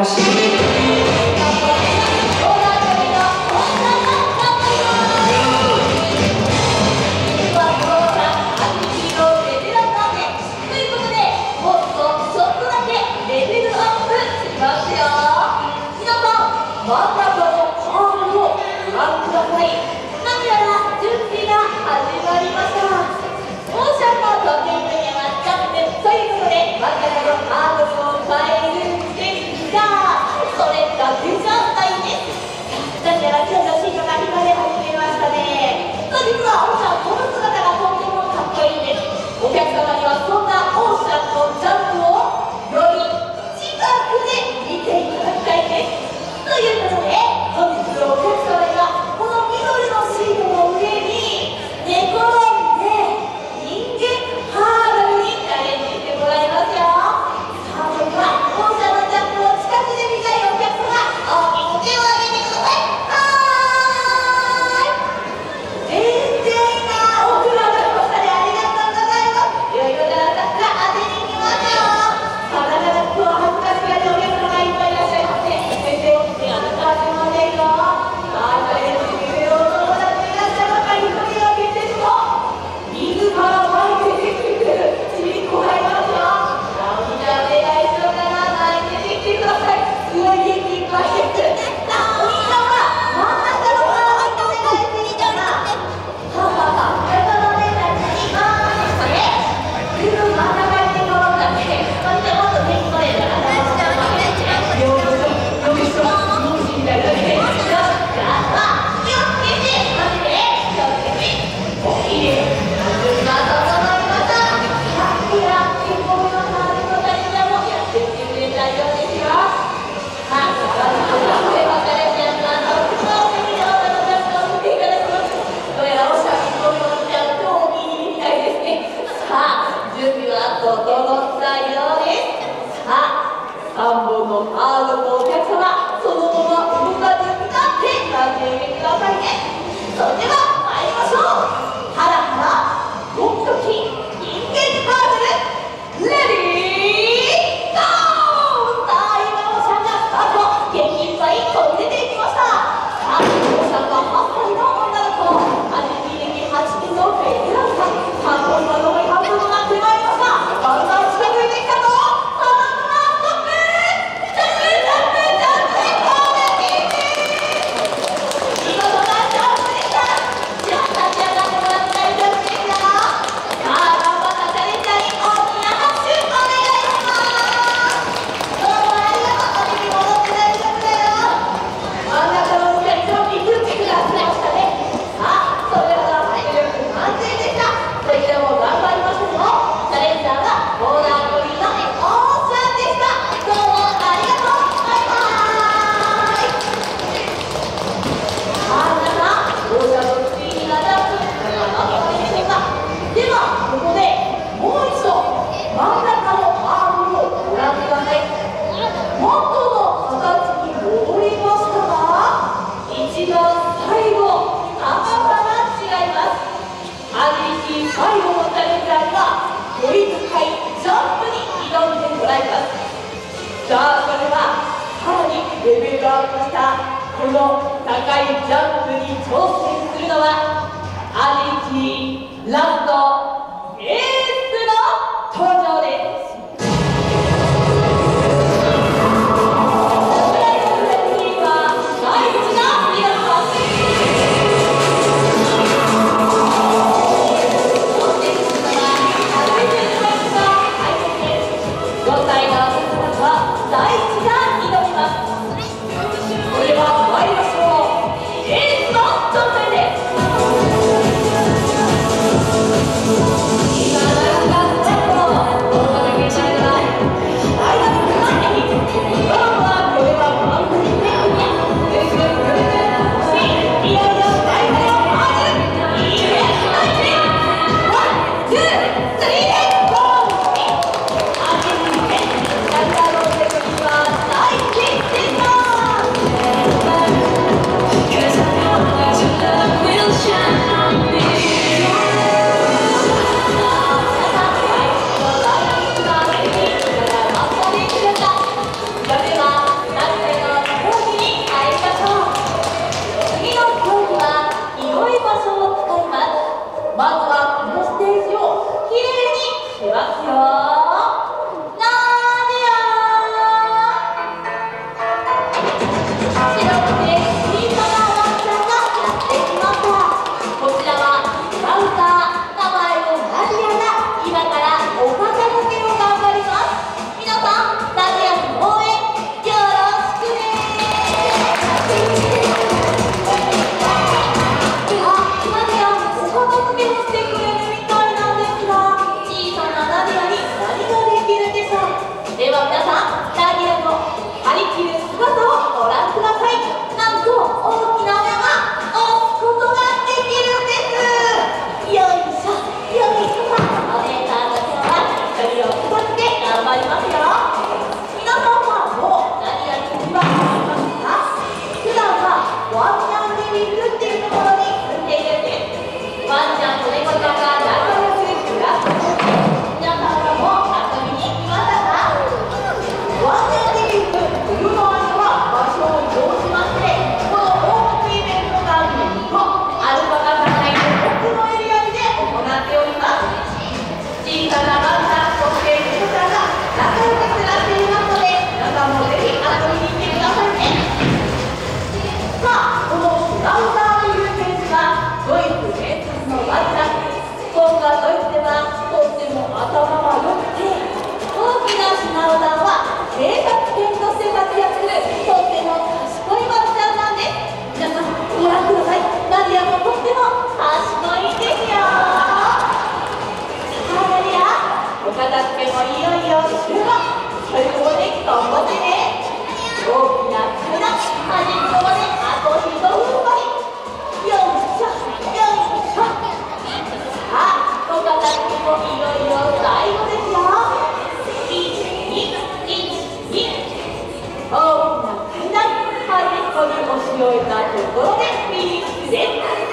この高いジャンプに挑戦するのはアニキラストエースの登場です。 We'll be right back. りますよ。皆さんはもう何やる気はありますか？普段はワンちゃんリビングっていうところに住んでいるんです。ワンちゃんと猫ちゃんが仲良く暮らす。皆さんはもう遊びに行きましたか？ワンちゃんリビング冬の間は場所を移動しまして、この大きいイベントが2個アルパカが入る奥のエリアで行っております。小さなワンちゃん、そして猫ちゃんが仲良く暮らしていますので、皆さんもぜひ遊びに行ってくださいね。さあ、このシュラウザーという犬種はドイツ原産のワンちゃん。今がドイツではとっても頭が良くて、大きなシュナウザーは警察犬として活躍するとっても賢いワンちゃんなんです。皆さんご覧ください。ナディアもとっても賢いんですよ。ナディア、お片付けもいよいよ終盤。ということで頑張ってね。大きな体、端っこまであと一踏ん張り。よいしょよいしょ。さあ、お片付けもいよいよ最後ですよ。大きな階段、端っこに押し終えたところでフィニッシュです。